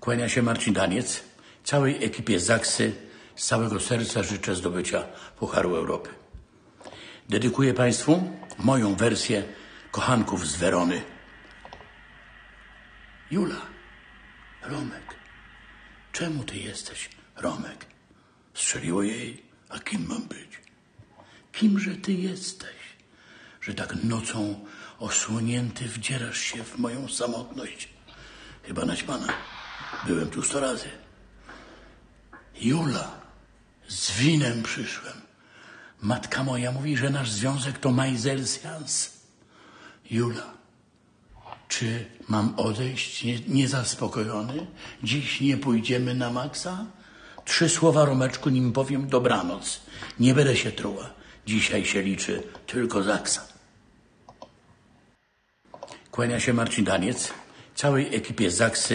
Kłania się Marcin Daniec. Całej ekipie Zaksy z całego serca życzę zdobycia Pucharu Europy. Dedykuję Państwu moją wersję Kochanków z Werony. Jula, Romek, czemu ty jesteś, Romek? Strzeliło jej, a kim mam być? Kimże ty jesteś, że tak nocą osłonięty wdzierasz się w moją samotność? Chyba naćpana. Byłem tu 100 razy. Jula, z winem przyszłem. Matka moja mówi, że nasz związek to Majzelsjans. Jula, czy mam odejść niezaspokojony? Dziś nie pójdziemy na maksa? 3 słowa, Romeczku, nim powiem dobranoc. Nie będę się truła. Dzisiaj się liczy tylko Zaksa. Kłania się Marcin Daniec. Całej ekipie Zaksy.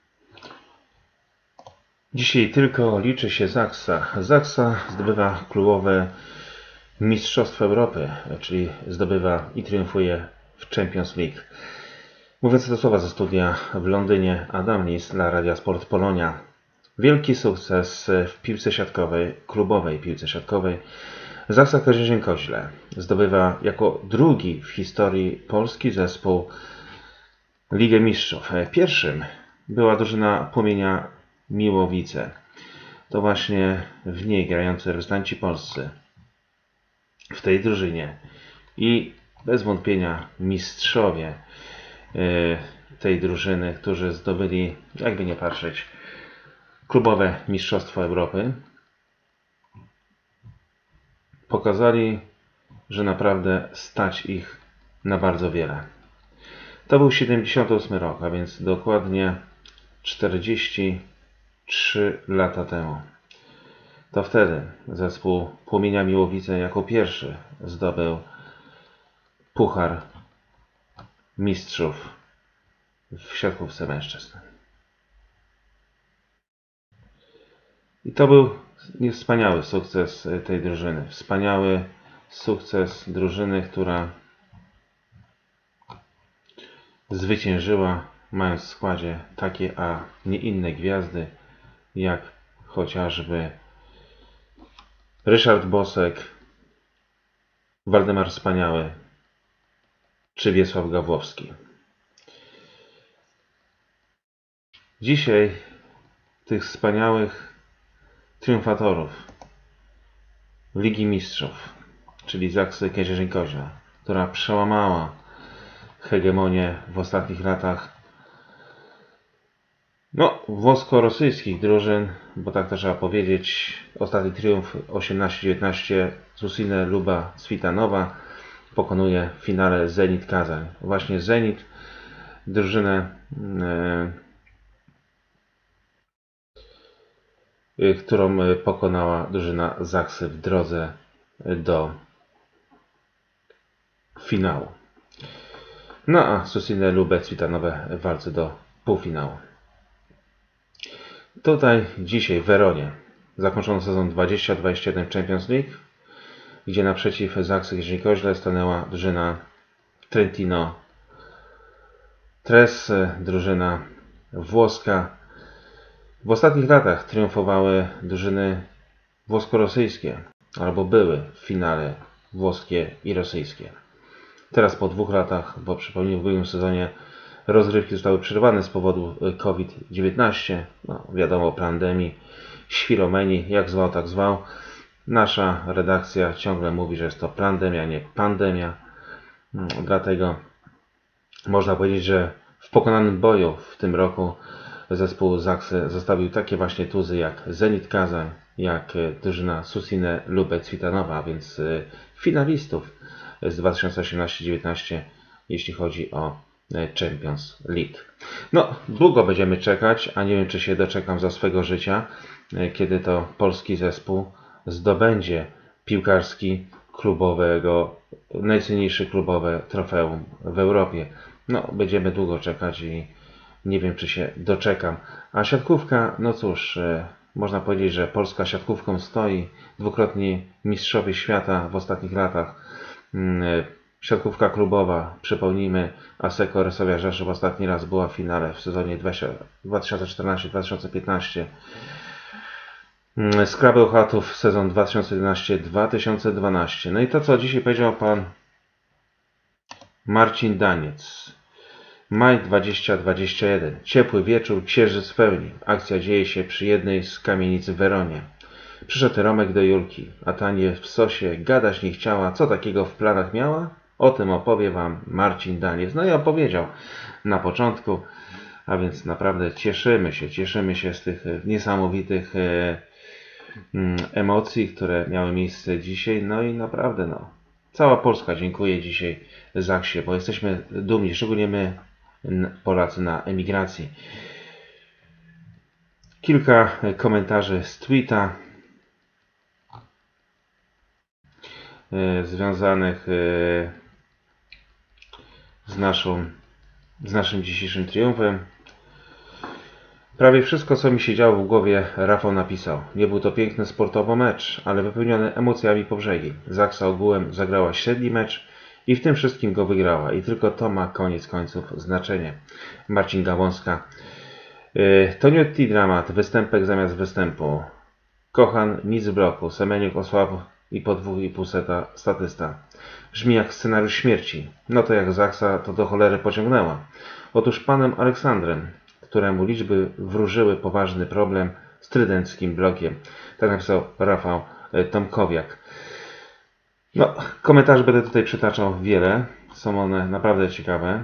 Dzisiaj tylko liczy się Zaksa. Zaksa zdobywa klubowe Mistrzostwo Europy, czyli zdobywa i triumfuje w Champions League. Mówiąc te słowa ze studia w Londynie, Adam Lis dla Radia Sport Polonia. Wielki sukces w piłce siatkowej, klubowej piłce siatkowej. Zaksa Kazierzyn-Koźle zdobywa jako drugi w historii polski zespół Ligę Mistrzów. Pierwszym była drużyna Płomienia Miłowice. To właśnie w niej grający reprezentanci polscy w tej drużynie i bez wątpienia mistrzowie tej drużyny, którzy zdobyli, jakby nie patrzeć, klubowe Mistrzostwo Europy, pokazali, że naprawdę stać ich na bardzo wiele. To był 78 rok, a więc dokładnie 43 lata temu. To wtedy zespół Płomienia Miłowice jako pierwszy zdobył Puchar Mistrzów w siatkówce mężczyzn. I to był wspaniały sukces tej drużyny. Wspaniały sukces drużyny, która zwyciężyła, mając w składzie takie, a nie inne gwiazdy, jak chociażby Ryszard Bosek, Waldemar Wspaniały czy Wiesław Gawłowski. Dzisiaj tych wspaniałych triumfatorów Ligi Mistrzów, czyli Zaksy Kazierzyn-Koźle, która przełamała hegemonię w ostatnich latach włosko-rosyjskich drużyn, bo tak to trzeba powiedzieć. Ostatni triumf 18-19 Susinę Luba Cwitanowa pokonuje w finale Zenit Kazań. Właśnie Zenit, drużynę, którą pokonała drużyna Zaksy w drodze do finału. No a Susinę Lubę Cwitanowe w walce do półfinału. Tutaj dzisiaj w Weronie zakończono sezon 20-21 Champions League, gdzie naprzeciw Zaksy Kazierzyn-Koźle stanęła drużyna Trentino Tres, drużyna włoska. W ostatnich latach triumfowały drużyny włosko-rosyjskie, albo były w finale włoskie i rosyjskie. Teraz po 2 latach, bo przypomnę, w ubiegłym sezonie rozgrywki zostały przerwane z powodu COVID-19. Wiadomo, pandemii, świromenii, jak zwał, tak zwał. Nasza redakcja ciągle mówi, że jest to pandemia, nie pandemia. Dlatego można powiedzieć, że w pokonanym boju w tym roku zespół Zaksy zostawił takie właśnie tuzy jak Zenit Kazań, jak drużyna Susinę Lubę Cwitanowa, a więc finalistów z 2018-19, jeśli chodzi o Champions League. Długo będziemy czekać, a nie wiem, czy się doczekam za swego życia, kiedy to polski zespół zdobędzie piłkarski klubowego, najcenniejsze klubowe trofeum w Europie. Będziemy długo czekać i nie wiem, czy się doczekam. A siatkówka, cóż, można powiedzieć, że Polska siatkówką stoi. Dwukrotni mistrzowie świata w ostatnich latach Siatkówka klubowa, przypomnijmy, Asseco Resowia Rzeszów ostatni raz była w finale w sezonie 2014-2015. Skrabę Chatów sezon 2011-2012. No i to, co dzisiaj powiedział pan Marcin Daniec. Maj 2021. Ciepły wieczór, księżyc w pełni. Akcja dzieje się przy jednej z kamienic w Weronie. Przyszedł Romek do Julki, a ta nie w sosie, gadać nie chciała, co takiego w planach miała? O tym opowie wam Marcin Daniec. No i opowiedział na początku, a więc naprawdę cieszymy się z tych niesamowitych emocji, które miały miejsce dzisiaj. No i naprawdę, no, cała Polska dziękuję dzisiaj Zaksie, bo jesteśmy dumni, szczególnie my, Polacy na emigracji. Kilka komentarzy z tweeta związanych z naszym dzisiejszym triumfem. Prawie wszystko, co mi się działo w głowie, Rafał napisał. Nie był to piękny sportowo mecz, ale wypełniony emocjami po brzegi. Zaksa ogółem zagrała średni mecz i w tym wszystkim go wygrała. I tylko to ma koniec końców znaczenie. Marcin Gałązka. To nie dramat, występek zamiast występu. Kochan nic w bloku, Semeniuk osłabł i po 2,5 seta statysta. Brzmi jak scenariusz śmierci. No to jak Zaksa to do cholery pociągnęła. Otóż panem Aleksandrem, któremu liczby wróżyły poważny problem z trydenckim blokiem. Tak napisał Rafał Tomkowiak. No, komentarzy będę tutaj przytaczał wiele. Są one naprawdę ciekawe.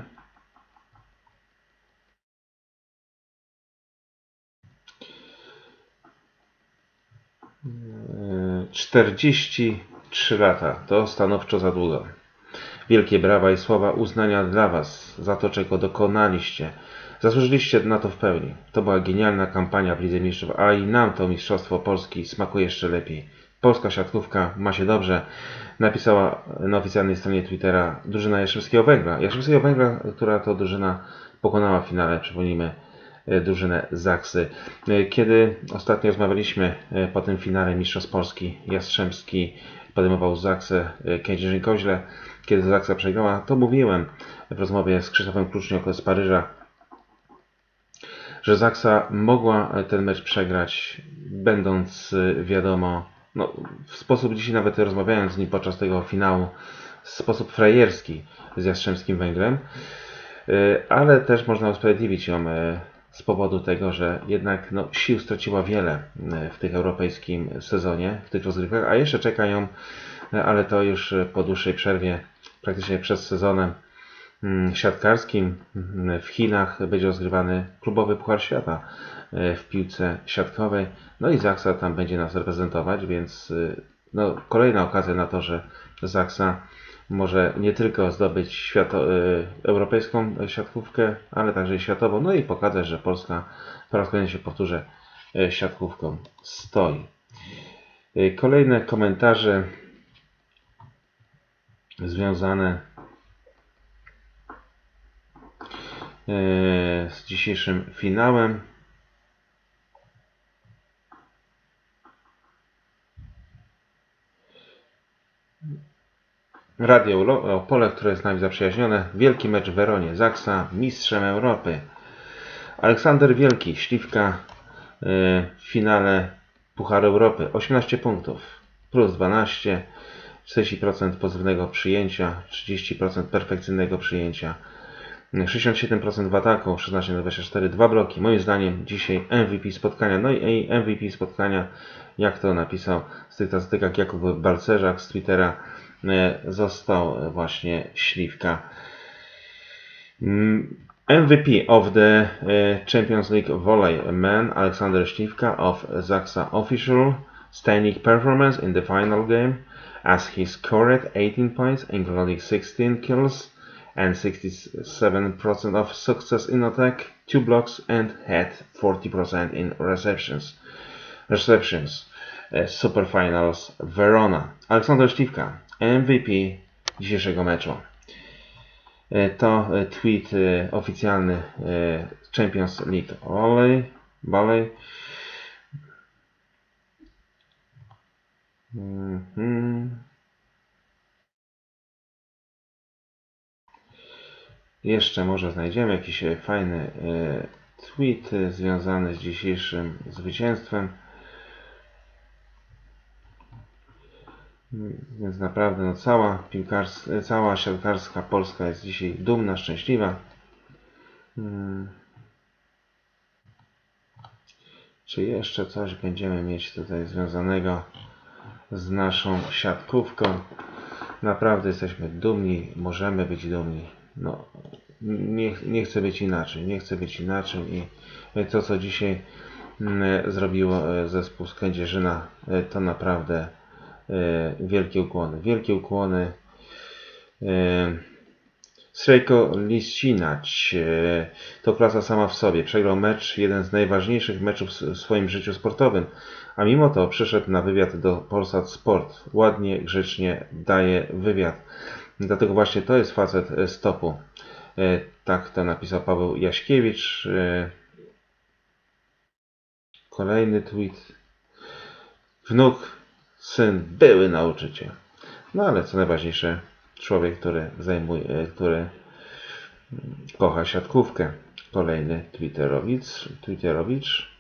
Yy, 43 lata. To stanowczo za długo. Wielkie brawa i słowa uznania dla Was za to, czego dokonaliście. Zasłużyliście na to w pełni. To była genialna kampania w Lidze Mistrzów, a i nam to Mistrzostwo Polski smakuje jeszcze lepiej. Polska siatkówka ma się dobrze, napisała na oficjalnej stronie Twittera drużyna Jastrzębskiego Węgla. Jastrzębskiego Węgla, która to drużyna pokonała w finale, przypomnijmy, drużynę Zaksy. Kiedy ostatnio rozmawialiśmy po tym finale Mistrzostw Polski, Jastrzębski podejmował Zaksę Kędzierzyn-Koźle. Kiedy Zaksa przegrała, to mówiłem w rozmowie z Krzysztofem Kluczniok z Paryża, że Zaksa mogła ten mecz przegrać, będąc wiadomo, no, w sposób dzisiaj nawet rozmawiając z nim podczas tego finału, w sposób frajerski z Jastrzębskim Węglem, ale też można usprawiedliwić ją z powodu tego, że jednak no, sił straciła wiele w tych europejskim sezonie, w tych rozgrywkach, a jeszcze czeka ją, ale to już po dłuższej przerwie, praktycznie przed sezonem siatkarskim w Chinach będzie rozgrywany klubowy Puchar Świata w piłce siatkowej. No i Zaksa tam będzie nas reprezentować, więc no, kolejna okazja na to, że Zaksa może nie tylko zdobyć europejską siatkówkę, ale także i światową. No i pokazać, że Polska, po raz kolejny się powtórzę, siatkówką stoi. Kolejne komentarze związane z dzisiejszym finałem. Radio Opole, które jest z nami zaprzyjaźnione. Wielki mecz w Weronie. Zaksa mistrzem Europy. Aleksander Wielki, Śliwka w finale Pucharu Europy. 18 punktów plus 12. 40% pozytywnego przyjęcia, 30% perfekcyjnego przyjęcia. 67% w ataku, 16 na 24, 2 bloki. Moim zdaniem dzisiaj MVP spotkania. No i MVP spotkania, jak to napisał w tych statystykach Jakub Balcerzak z Twittera, został właśnie Śliwka. MVP of the Champions League Volley Man, Aleksander Śliwka of Zaksa Official. Standing performance in the final game as he scored 18 points, including 16 kills and 67% of success in attack, 2 blocks and had 40% in receptions. Superfinals Verona. Aleksander Śliwka, MVP dzisiejszego meczu. To tweet oficjalny Champions League Volley. jeszcze może znajdziemy jakiś fajny tweet związany z dzisiejszym zwycięstwem. Więc naprawdę no, cała siatkarska Polska jest dzisiaj dumna, szczęśliwa. Czy jeszcze coś będziemy mieć tutaj związanego z naszą siatkówką? Naprawdę jesteśmy dumni, możemy być dumni. No, nie chcę być inaczej, nie chcę być inaczej i to, co dzisiaj zrobiło zespół z Kędzierzyna, to naprawdę wielkie ukłony. Wielkie ukłony. Srejko Lisinać to klasa sama w sobie. Przegrał mecz, jeden z najważniejszych meczów w swoim życiu sportowym, a mimo to przyszedł na wywiad do Polsat Sport. Ładnie, grzecznie daje wywiad. Dlatego właśnie to jest facet z topu. Tak to napisał Paweł Jaśkiewicz. Kolejny tweet. Wnuk, syn, były nauczyciel. No ale co najważniejsze, człowiek, który kocha siatkówkę. Kolejny Twitterowicz.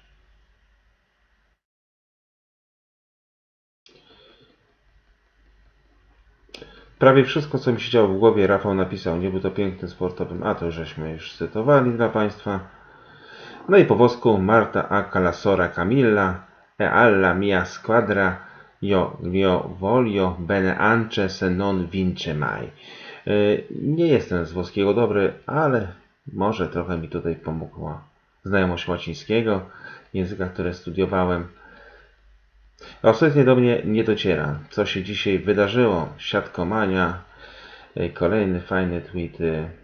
Prawie wszystko, co mi się działo w głowie, Rafał napisał. Nie był to pięknym sportowym, a to żeśmy już cytowali dla Państwa. No i po włosku Marta a Calasora Camilla e alla mia squadra io voglio bene anche se non vince mai. Nie jestem z włoskiego dobry, ale może trochę mi tutaj pomogła znajomość łacińskiego, języka, który studiowałem. Absolutnie do mnie nie dociera, co się dzisiaj wydarzyło. Siatkomania, kolejny fajny tweet.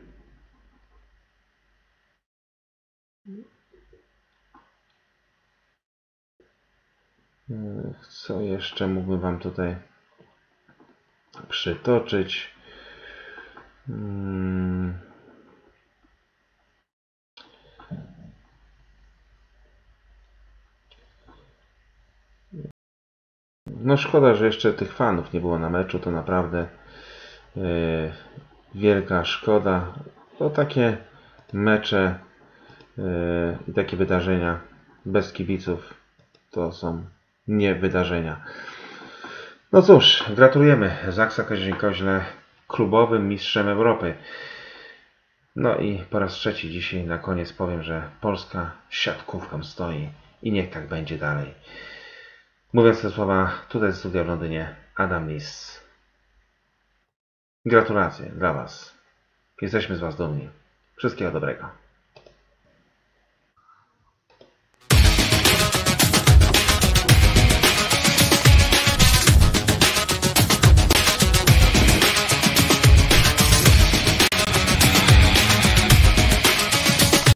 Co jeszcze mógłbym Wam tutaj przytoczyć? No szkoda, że jeszcze tych fanów nie było na meczu, to naprawdę wielka szkoda. To takie mecze i takie wydarzenia bez kibiców to są nie wydarzenia. No cóż, gratulujemy Zaksa Koźle klubowym mistrzem Europy. No i po raz trzeci dzisiaj na koniec powiem, że Polska siatkówką stoi i niech tak będzie dalej. Mówiąc te słowa, tutaj z studia w Londynie, Adam Lis. Gratulacje dla Was. Jesteśmy z Was dumni. Wszystkiego dobrego.